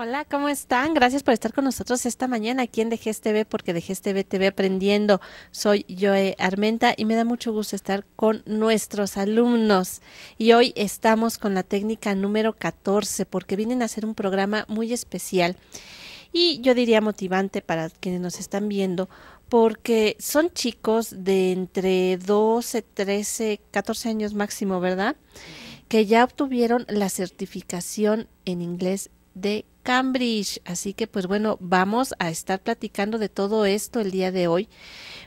Hola, ¿cómo están? Gracias por estar con nosotros esta mañana aquí en Dejez TV, porque Dejez TV te ve aprendiendo. Soy Joe Armenta y me da mucho gusto estar con nuestros alumnos. Y hoy estamos con la técnica número 14, porque vienen a hacer un programa muy especial y yo diría motivante para quienes nos están viendo, porque son chicos de entre 12, 13, 14 años máximo, ¿verdad? Que ya obtuvieron la certificación en inglés de Cambridge. Así que, pues bueno, vamos a estar platicando de todo esto el día de hoy.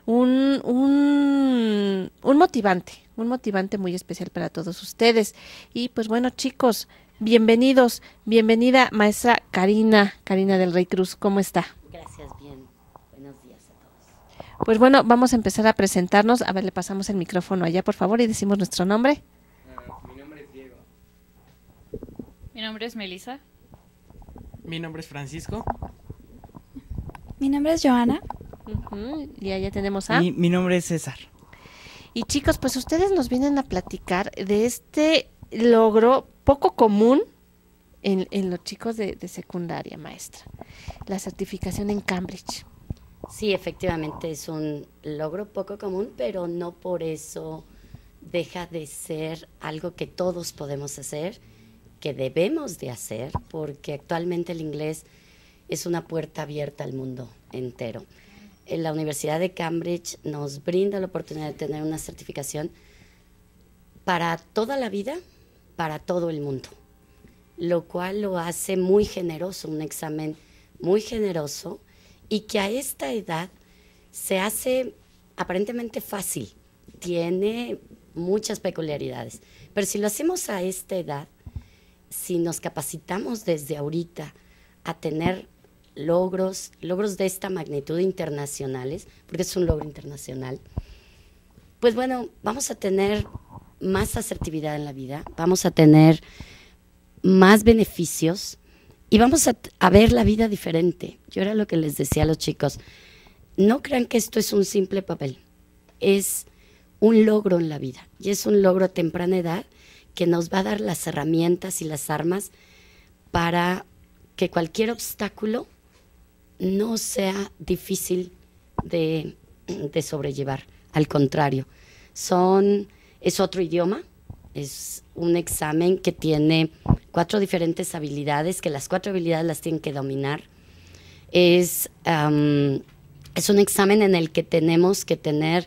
Un motivante muy especial para todos ustedes. Y pues bueno, chicos, bienvenidos. Bienvenida, maestra Karina del Rey Cruz. ¿Cómo está? Gracias, bien. Buenos días a todos. Pues bueno, vamos a empezar a presentarnos. A ver, le pasamos el micrófono allá, por favor, y decimos nuestro nombre. Mi nombre es Diego. Mi nombre es Melissa. Mi nombre es Francisco. Mi nombre es Joana. Y allá tenemos a... Mi nombre es César. Y chicos, pues ustedes nos vienen a platicar de este logro poco común en los chicos de secundaria, maestra. La certificación en Cambridge. Sí, efectivamente es un logro poco común, pero no por eso deja de ser algo que todos podemos hacer, que debemos de hacer, porque actualmente el inglés es una puerta abierta al mundo entero. En la Universidad de Cambridge nos brinda la oportunidad de tener una certificación para toda la vida, para todo el mundo, lo cual lo hace muy generoso, un examen muy generoso y que a esta edad se hace aparentemente fácil, tiene muchas peculiaridades, pero si lo hacemos a esta edad, si nos capacitamos desde ahorita a tener logros de esta magnitud internacionales, porque es un logro internacional, pues bueno, vamos a tener más asertividad en la vida, vamos a tener más beneficios y vamos a ver la vida diferente. Yo era lo que les decía a los chicos, no crean que esto es un simple papel, es un logro en la vida y es un logro a temprana edad que nos va a dar las herramientas y las armas para que cualquier obstáculo no sea difícil de sobrellevar. Al contrario, es otro idioma, es un examen que tiene 4 diferentes habilidades, que las 4 habilidades las tienen que dominar. Es un examen en el que tenemos que tener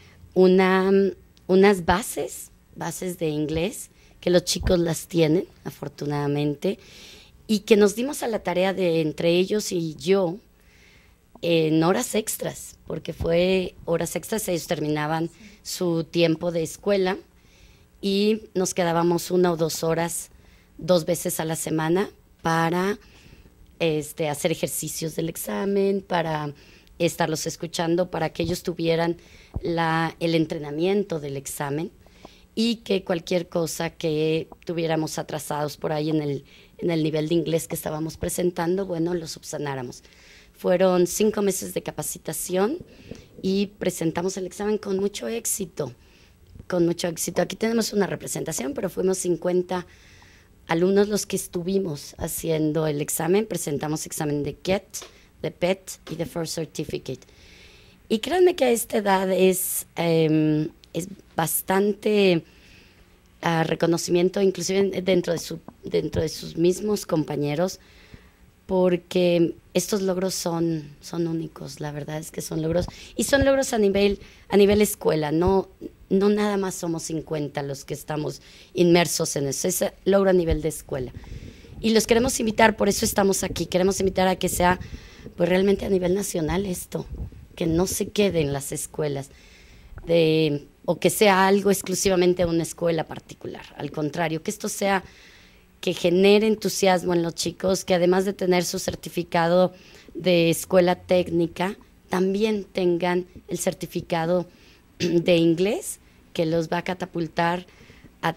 unas bases de inglés, que los chicos las tienen, afortunadamente, y que nos dimos a la tarea de, entre ellos y yo, en horas extras, porque fue horas extras, ellos terminaban su tiempo de escuela y nos quedábamos 1 o 2 horas, 2 veces a la semana para hacer ejercicios del examen, para estarlos escuchando, para que ellos tuvieran el entrenamiento del examen y que cualquier cosa que tuviéramos atrasados por ahí en el nivel de inglés que estábamos presentando, bueno, lo subsanáramos. Fueron 5 meses de capacitación y presentamos el examen con mucho éxito, con mucho éxito. Aquí tenemos una representación, pero fuimos 50 alumnos los que estuvimos haciendo el examen. Presentamos examen de GET, de PET y de First Certificate. Y créanme que a esta edad es bastante reconocimiento, inclusive dentro de sus mismos compañeros, porque estos logros son únicos, la verdad es que son logros, y son logros a nivel escuela, no nada más somos 50 los que estamos inmersos en eso, es logro a nivel de escuela. Y los queremos invitar, por eso estamos aquí, queremos invitar a que sea pues realmente a nivel nacional esto, que no se quede en las escuelas, o que sea algo exclusivamente de una escuela particular, al contrario, que esto sea que genere entusiasmo en los chicos, que además de tener su certificado de escuela técnica, también tengan el certificado de inglés, que los va a catapultar a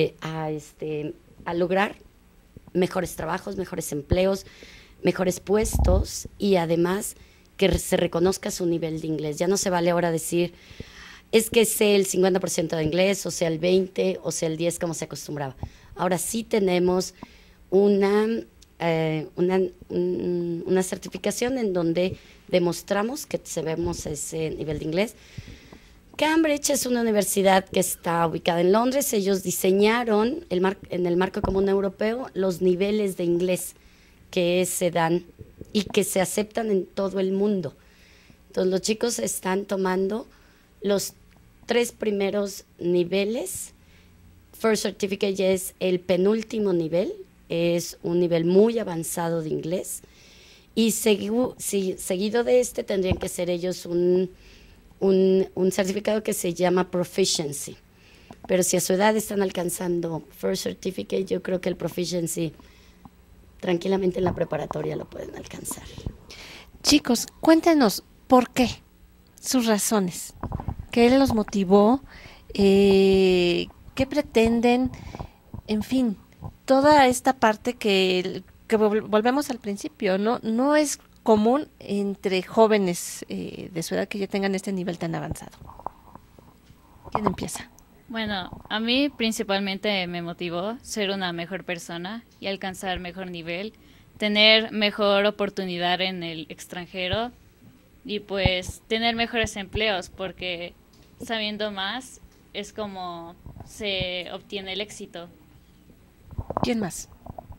lograr mejores trabajos, mejores empleos, mejores puestos y además que se reconozca su nivel de inglés. Ya no se vale ahora decir, es que sé el 50% de inglés, o sea el 20%, o sea el 10%, como se acostumbraba. Ahora sí tenemos una una certificación en donde demostramos que sabemos ese nivel de inglés. Cambridge es una universidad que está ubicada en Londres. Ellos diseñaron en el marco común europeo los niveles de inglés que se dan y que se aceptan en todo el mundo. Entonces los chicos están tomando los 3 primeros niveles. First Certificate ya es el penúltimo nivel, es un nivel muy avanzado de inglés. Y seguido de este tendrían que ser ellos un certificado que se llama Proficiency. Pero si a su edad están alcanzando First Certificate, yo creo que el Proficiency tranquilamente en la preparatoria lo pueden alcanzar. Chicos, cuéntenos por qué, sus razones, qué los motivó, qué pretenden, en fin, toda esta parte que volvemos al principio, no es común entre jóvenes de su edad que ya tengan este nivel tan avanzado. ¿Quién empieza? Bueno, a mí principalmente me motivó ser una mejor persona y alcanzar mejor nivel, tener mejor oportunidad en el extranjero y pues tener mejores empleos, porque sabiendo más es como se obtiene el éxito. ¿Quién más?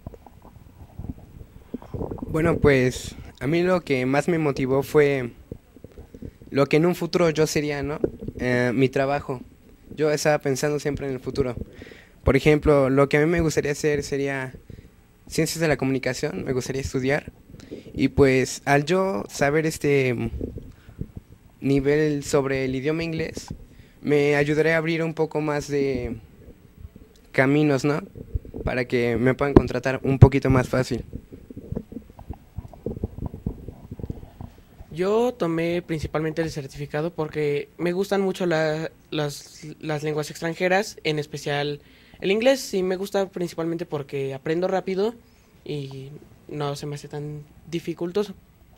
Bueno, pues a mí lo que más me motivó fue lo que en un futuro yo sería, ¿no? Mi trabajo. Yo estaba pensando siempre en el futuro. Por ejemplo, lo que a mí me gustaría hacer sería ciencias de la comunicación, me gustaría estudiar. Y pues al yo saber este nivel sobre el idioma inglés, me ayudaría a abrir un poco más de caminos, ¿no? Para que me puedan contratar un poquito más fácil. Yo tomé principalmente el certificado porque me gustan mucho las lenguas extranjeras, en especial el inglés, y me gusta principalmente porque aprendo rápido y no se me hace tan dificultoso.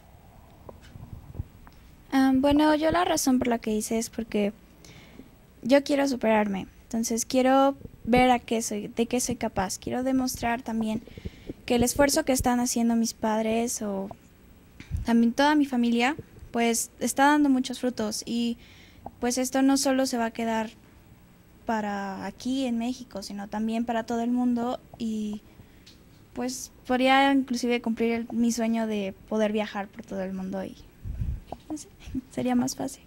Bueno, yo la razón por la que hice es porque yo quiero superarme. Entonces quiero ver de qué soy capaz. Quiero demostrar también que el esfuerzo que están haciendo mis padres o también toda mi familia, pues está dando muchos frutos. Y pues esto no solo se va a quedar para aquí en México, sino también para todo el mundo. Y pues podría inclusive cumplir mi sueño de poder viajar por todo el mundo y no sé, sería más fácil.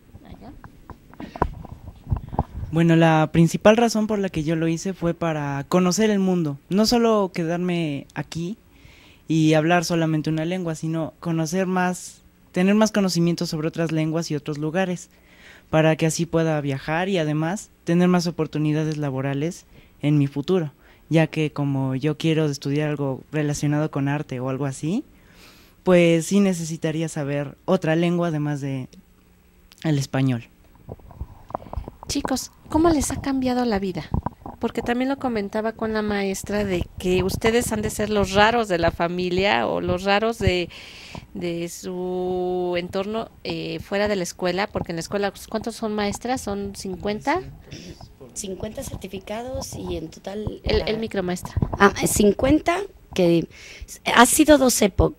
Bueno, la principal razón por la que yo lo hice fue para conocer el mundo. No solo quedarme aquí y hablar solamente una lengua, sino conocer más, tener más conocimiento sobre otras lenguas y otros lugares, para que así pueda viajar y además tener más oportunidades laborales en mi futuro, ya que como yo quiero estudiar algo relacionado con arte o algo así, pues sí necesitaría saber otra lengua además de el español. Chicos, ¿cómo les ha cambiado la vida? Porque también lo comentaba con la maestra de que ustedes han de ser los raros de la familia o los raros de su entorno fuera de la escuela, porque en la escuela, ¿cuántos son maestras? ¿Son 50? 50 certificados y en total... El micromaestra. 50, que ha sido dos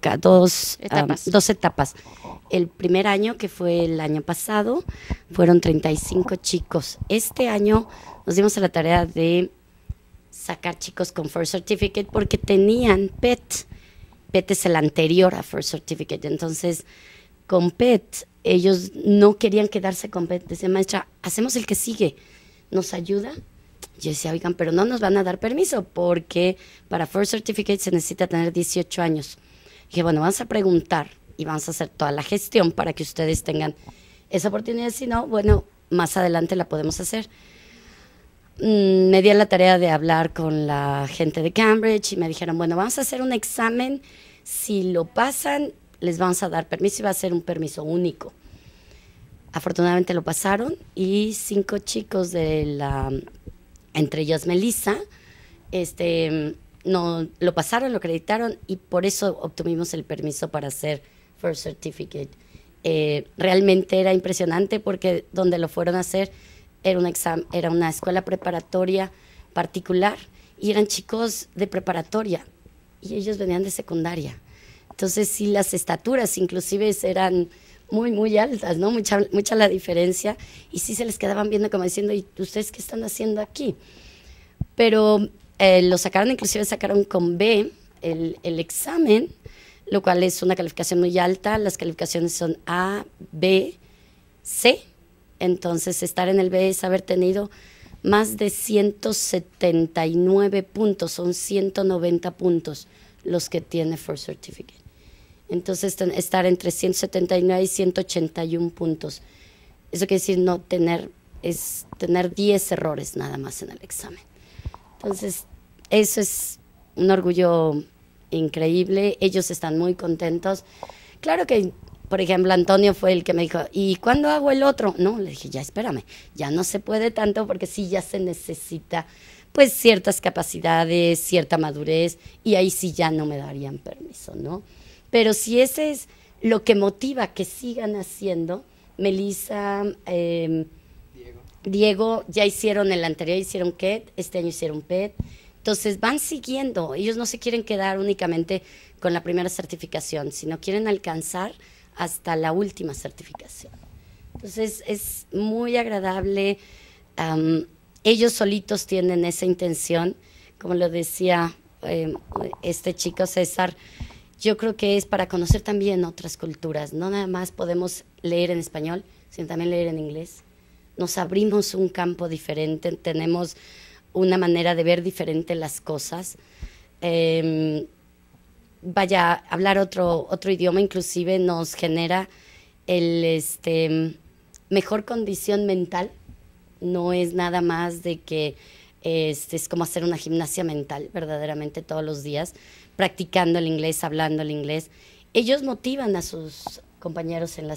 etapas. El primer año, que fue el año pasado, fueron 35 chicos. Este año nos dimos a la tarea de sacar chicos con First Certificate porque tenían PET. PET es el anterior a First Certificate. Entonces, con PET, ellos no querían quedarse con PET. Decían, maestra, hacemos el que sigue. ¿Nos ayuda? Yo decía, oigan, pero no nos van a dar permiso porque para First Certificate se necesita tener 18 años. Dije, bueno, vamos a preguntar y vamos a hacer toda la gestión para que ustedes tengan esa oportunidad. Si no, bueno, más adelante la podemos hacer. Me di a la tarea de hablar con la gente de Cambridge y me dijeron, bueno, vamos a hacer un examen. Si lo pasan, les vamos a dar permiso y va a ser un permiso único. Afortunadamente lo pasaron y 5 chicos entre ellos Melissa, no, lo pasaron, lo acreditaron y por eso obtuvimos el permiso para hacer First Certificate. Realmente era impresionante porque donde lo fueron a hacer era una escuela preparatoria particular y eran chicos de preparatoria y ellos venían de secundaria. Entonces sí, las estaturas inclusive eran muy, muy altas, ¿no? Mucha la diferencia, y sí se les quedaban viendo como diciendo, ¿y ustedes qué están haciendo aquí? Pero lo sacaron, inclusive sacaron con B el examen, lo cual es una calificación muy alta. Las calificaciones son A, B, C. Entonces, estar en el B es haber tenido más de 179 puntos, son 190 puntos los que tiene First Certificate. Entonces, estar entre 179 y 181 puntos. Eso quiere decir tener 10 errores nada más en el examen. Entonces, eso es un orgullo increíble. Ellos están muy contentos. Claro que, por ejemplo, Antonio fue el que me dijo, ¿y cuándo hago el otro? No, le dije, ya espérame, ya no se puede tanto porque sí ya se necesita pues ciertas capacidades, cierta madurez, y ahí sí ya no me darían permiso, ¿no? Pero si ese es lo que motiva que sigan haciendo, Melissa, Diego ya hicieron el anterior, hicieron KET, este año hicieron PET. Entonces van siguiendo, ellos no se quieren quedar únicamente con la primera certificación, sino quieren alcanzar hasta la última certificación. Entonces es muy agradable, ellos solitos tienen esa intención, como lo decía este chico César, yo creo que es para conocer también otras culturas, no nada más podemos leer en español, sino también leer en inglés. Nos abrimos un campo diferente, tenemos una manera de ver diferente las cosas. Hablar otro idioma inclusive nos genera mejor condición mental. No es nada más de que es como hacer una gimnasia mental verdaderamente todos los días, practicando el inglés, hablando el inglés. Ellos motivan a sus compañeros en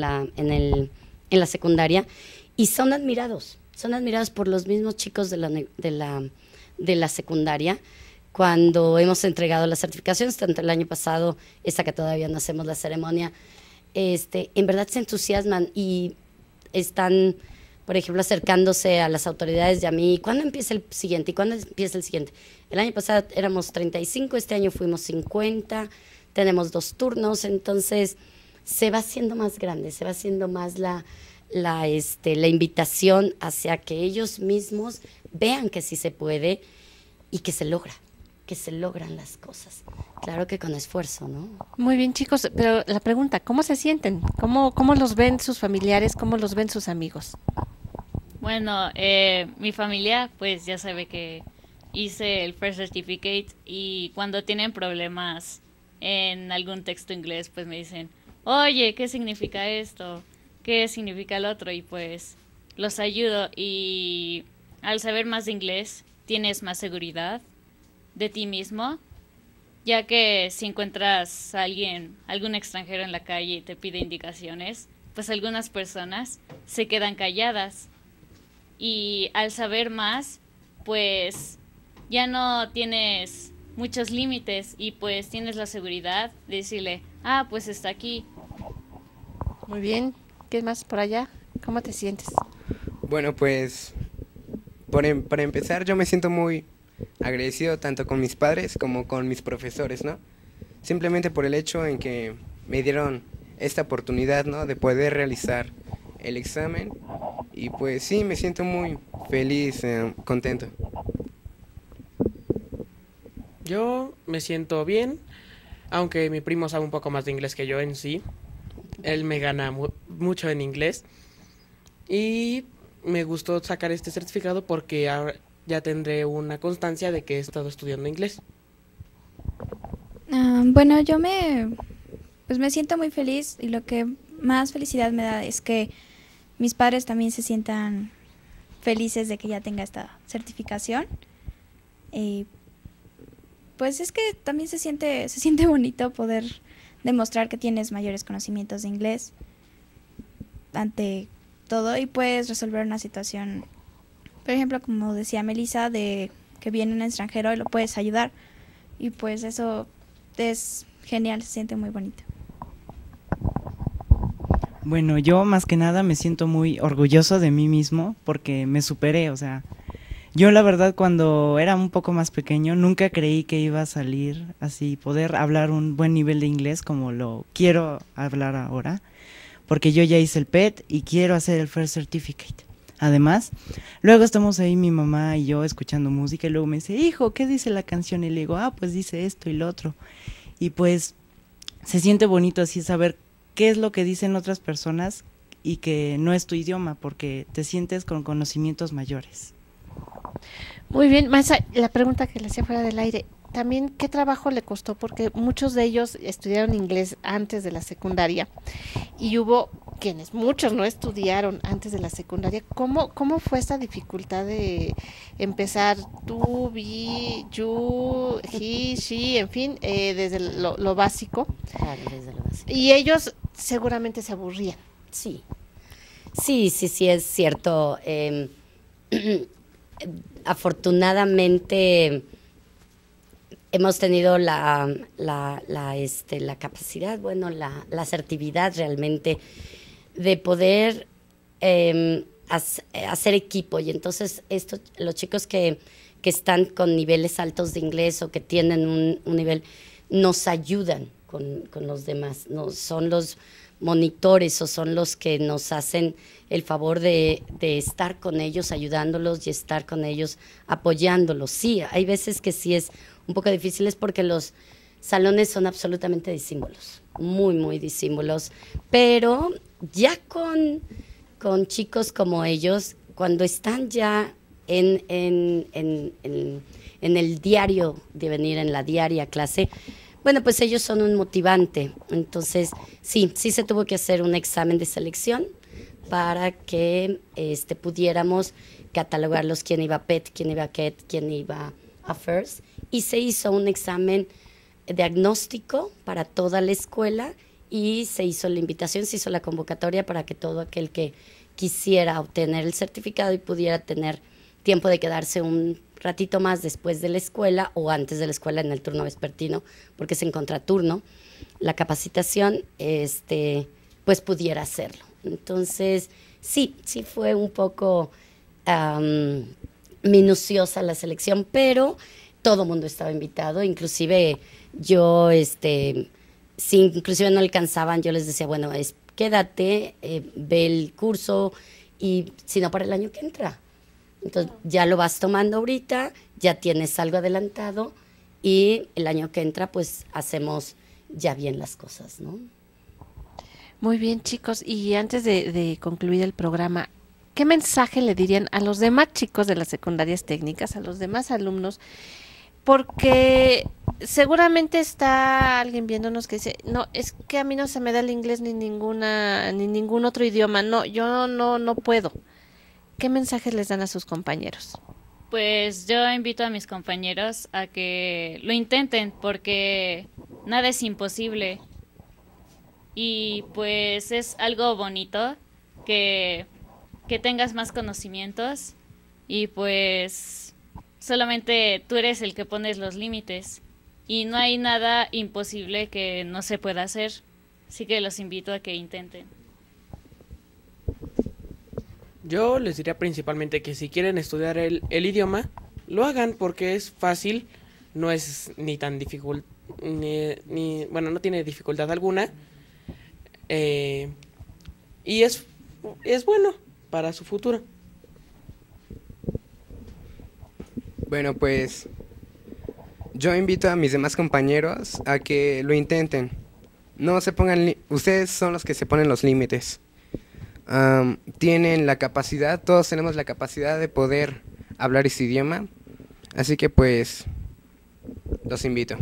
la secundaria y son admirados por los mismos chicos de la secundaria. Cuando hemos entregado las certificaciones, tanto el año pasado, esta que todavía no hacemos la ceremonia, en verdad se entusiasman y están, por ejemplo, acercándose a las autoridades y a mí. ¿Cuándo empieza el siguiente? ¿Y cuándo empieza el siguiente? El año pasado éramos 35, este año fuimos 50, tenemos 2 turnos, entonces se va haciendo más grande, se va haciendo más la invitación hacia que ellos mismos vean que sí se puede y que se logran las cosas. Claro que con esfuerzo, ¿no? Muy bien, chicos, pero la pregunta, ¿cómo se sienten? ¿Cómo los ven sus familiares? ¿Cómo los ven sus amigos? Bueno, mi familia pues ya sabe que hice el First Certificate y cuando tienen problemas en algún texto inglés pues me dicen, oye, ¿qué significa esto? ¿Qué significa el otro? Y pues los ayudo, y al saber más de inglés tienes más seguridad de ti mismo, ya que si encuentras a algún extranjero en la calle y te pide indicaciones, pues algunas personas se quedan calladas, y al saber más pues ya no tienes muchos límites y pues tienes la seguridad de decirle, pues está aquí. Muy bien. ¿Qué más por allá? ¿Cómo te sientes? Bueno, pues para empezar yo me siento muy agradecido tanto con mis padres como con mis profesores, ¿no? Simplemente por el hecho en que me dieron esta oportunidad, ¿no? De poder realizar el examen, y pues sí, me siento muy feliz, contento. Yo me siento bien, aunque mi primo sabe un poco más de inglés que yo en sí. Él me gana mucho en inglés y me gustó sacar este certificado porque ahora ya tendré una constancia de que he estado estudiando inglés. Bueno, yo me siento muy feliz, y lo que más felicidad me da es que mis padres también se sientan felices de que ya tenga esta certificación. Pues es que también se siente bonito poder demostrar que tienes mayores conocimientos de inglés ante todo y puedes resolver una situación, por ejemplo, como decía Melissa, de que viene un extranjero y lo puedes ayudar, y pues eso es genial, se siente muy bonito. Bueno, yo más que nada me siento muy orgulloso de mí mismo porque me superé, o sea, Yo la verdad cuando era un poco más pequeño nunca creí que iba a salir así, poder hablar un buen nivel de inglés como lo quiero hablar ahora, porque yo ya hice el PET y quiero hacer el First Certificate. Además, luego estamos ahí mi mamá y yo escuchando música y luego me dice, hijo, ¿qué dice la canción? Y le digo, pues dice esto y lo otro. Y pues se siente bonito así saber qué es lo que dicen otras personas y que no es tu idioma, porque te sientes con conocimientos mayores. Muy bien, maestra, la pregunta que le hacía fuera del aire, también qué trabajo le costó, porque muchos de ellos estudiaron inglés antes de la secundaria y hubo quienes, muchos no estudiaron antes de la secundaria. ¿Cómo fue esta dificultad de empezar tú, we, you, he, she, en fin, desde lo básico? Claro, desde lo básico. Y ellos seguramente se aburrían. Sí, es cierto. Afortunadamente hemos tenido la capacidad, bueno, la asertividad realmente de poder hacer equipo. Y entonces los chicos que están con niveles altos de inglés o que tienen un nivel, nos ayudan con los demás, no son los monitores o son los que nos hacen el favor de estar con ellos, ayudándolos y estar con ellos, apoyándolos. Sí, hay veces que sí es un poco difícil, es porque los salones son absolutamente disímbolos, muy, muy disímbolos, pero ya con chicos como ellos, cuando están ya en el diario de venir, en la diaria clase, bueno, pues ellos son un motivante. Entonces, sí se tuvo que hacer un examen de selección para que pudiéramos catalogarlos, quién iba a PET, quién iba a KET, quién iba a FIRST. Y se hizo un examen diagnóstico para toda la escuela y se hizo la invitación, se hizo la convocatoria para que todo aquel que quisiera obtener el certificado y pudiera tener tiempo de quedarse un ratito más después de la escuela o antes de la escuela en el turno vespertino, porque es en contraturno, la capacitación, pues pudiera hacerlo. Entonces, sí fue un poco minuciosa la selección, pero todo mundo estaba invitado, inclusive yo, si inclusive no alcanzaban, yo les decía, bueno, quédate, ve el curso y si no, para el año que entra. Entonces ya lo vas tomando ahorita, ya tienes algo adelantado y el año que entra pues hacemos ya bien las cosas, ¿no? Muy bien, chicos, y antes de concluir el programa, ¿qué mensaje le dirían a los demás chicos de las secundarias técnicas, a los demás alumnos? Porque seguramente está alguien viéndonos que dice, no, es que a mí no se me da el inglés ni ningún otro idioma, no, yo no puedo. ¿Qué mensajes les dan a sus compañeros? Pues yo invito a mis compañeros a que lo intenten porque nada es imposible y pues es algo bonito que tengas más conocimientos y pues solamente tú eres el que pones los límites y no hay nada imposible que no se pueda hacer, así que los invito a que intenten. Yo les diría principalmente que si quieren estudiar el idioma, lo hagan porque es fácil, no es ni tan difícil, bueno, no tiene dificultad alguna, y es bueno para su futuro. Bueno, pues yo invito a mis demás compañeros a que lo intenten. No se pongan, ustedes son los que se ponen los límites. Tienen la capacidad, todos tenemos la capacidad de poder hablar ese idioma, así que pues los invito.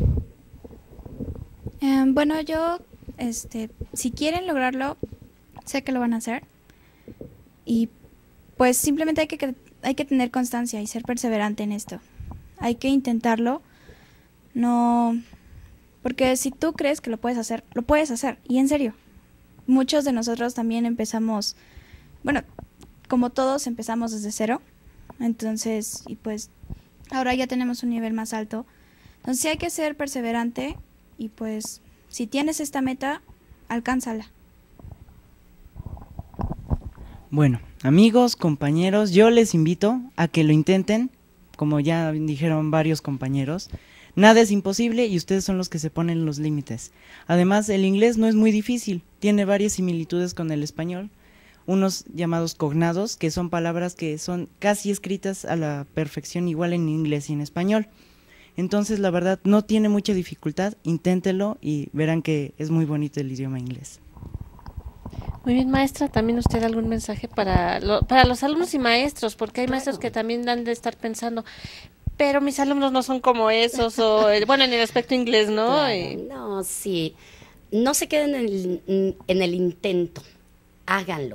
Bueno, yo, si quieren lograrlo, sé que lo van a hacer y pues simplemente hay que tener constancia y ser perseverante en esto. Hay que intentarlo, no, porque si tú crees que lo puedes hacer y en serio. Muchos de nosotros también empezamos, bueno, como todos empezamos desde cero, entonces, y pues ahora ya tenemos un nivel más alto. Entonces sí hay que ser perseverante y pues si tienes esta meta, alcánzala. Bueno, amigos, compañeros, yo les invito a que lo intenten como ya dijeron varios compañeros, nada es imposible y ustedes son los que se ponen los límites. Además, el inglés no es muy difícil, tiene varias similitudes con el español, unos llamados cognados, que son palabras que son casi escritas a la perfección igual en inglés y en español. Entonces, la verdad, no tiene mucha dificultad, inténtelo y verán que es muy bonito el idioma inglés. Muy bien, maestra, ¿también usted algún mensaje para los alumnos y maestros? Porque hay maestros que también han de estar pensando, pero mis alumnos no son como esos, o bueno, en el aspecto inglés, ¿no? Claro, no, sí. No se queden en el intento, háganlo.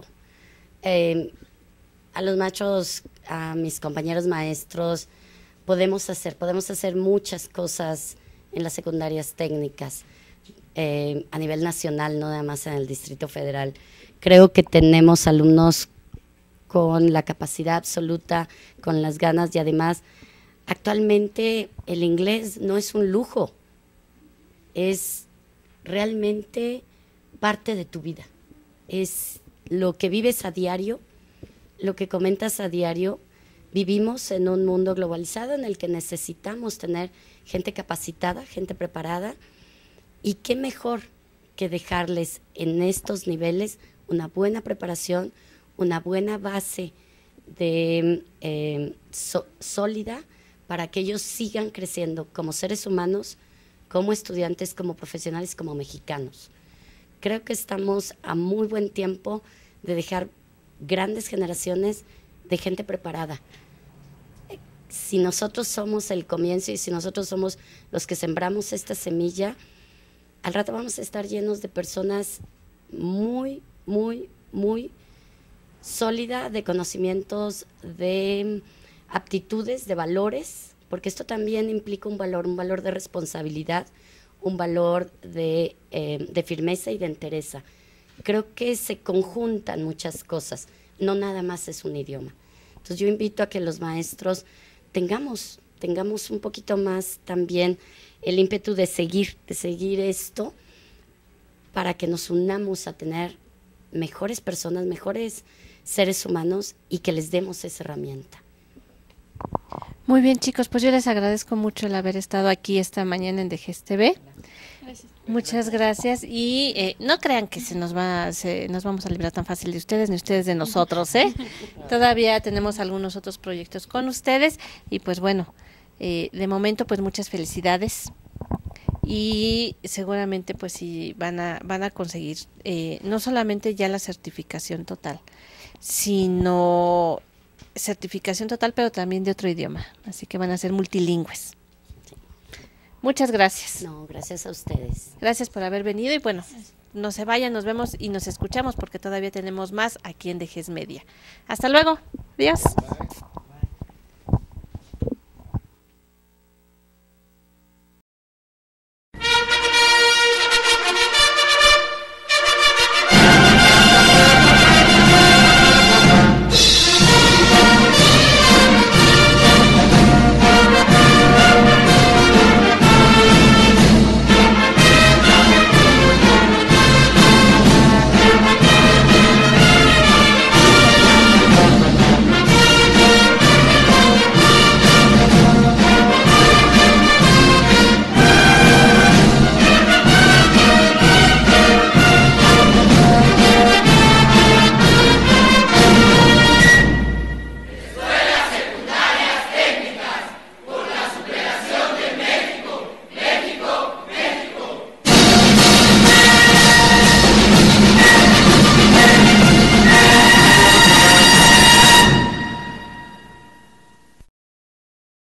A los machos, a mis compañeros maestros, podemos hacer muchas cosas en las secundarias técnicas, a nivel nacional, no nada más en el Distrito Federal. Creo que tenemos alumnos con la capacidad absoluta, con las ganas y además, actualmente el inglés no es un lujo, es realmente parte de tu vida, es lo que vives a diario, lo que comentas a diario. Vivimos en un mundo globalizado en el que necesitamos tener gente capacitada, gente preparada, y qué mejor que dejarles en estos niveles una buena preparación, una buena base de sólida para que ellos sigan creciendo como seres humanos, como estudiantes, como profesionales, como mexicanos. Creo que estamos a muy buen tiempo de dejar grandes generaciones de gente preparada. Si nosotros somos el comienzo y si nosotros somos los que sembramos esta semilla, al rato vamos a estar llenos de personas muy, muy, muy sólida de conocimientos, de aptitudes, de valores, porque esto también implica un valor de responsabilidad, un valor de firmeza y de entereza. Creo que se conjuntan muchas cosas, no nada más es un idioma. Entonces yo invito a que los maestros tengamos un poquito más también el ímpetu de seguir esto para que nos unamos a tener mejores personas, mejores seres humanos y que les demos esa herramienta. Muy bien, chicos, pues yo les agradezco mucho el haber estado aquí esta mañana en DGEST TV. Gracias. Muchas gracias y no crean que nos vamos a librar tan fácil de ustedes ni ustedes de nosotros, ¿eh? Todavía tenemos algunos otros proyectos con ustedes y pues bueno, de momento pues muchas felicidades y seguramente pues sí van a conseguir no solamente ya la certificación total, sino certificación total pero también de otro idioma, así que van a ser multilingües. Muchas gracias. No, gracias a ustedes. Gracias por haber venido y bueno, no se vayan, nos vemos y nos escuchamos porque todavía tenemos más aquí en DGEST Media. Hasta luego. Adiós. Bye.